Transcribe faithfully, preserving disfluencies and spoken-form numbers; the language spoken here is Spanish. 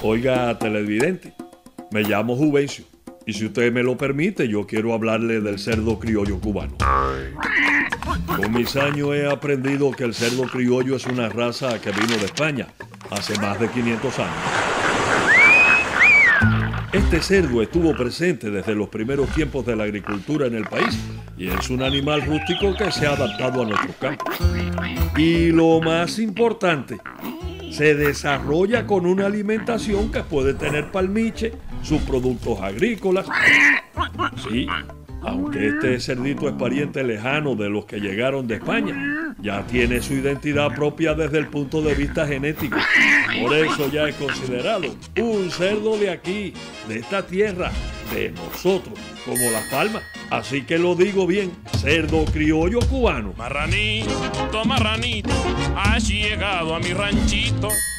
Oiga, televidente, me llamo Juvencio y si usted me lo permite, yo quiero hablarle del cerdo criollo cubano. Con mis años he aprendido que el cerdo criollo es una raza que vino de España hace más de quinientos años. Este cerdo estuvo presente desde los primeros tiempos de la agricultura en el país y es un animal rústico que se ha adaptado a nuestros campos. Y lo más importante, se desarrolla con una alimentación que puede tener palmiche, subproductos agrícolas. Sí, aunque este cerdito es pariente lejano de los que llegaron de España, ya tiene su identidad propia desde el punto de vista genético. Por eso ya es considerado un cerdo de aquí, de esta tierra, de nosotros, como Las Palmas. Así que lo digo bien, cerdo criollo cubano. Marranito, marranito, has llegado a mi ranchito.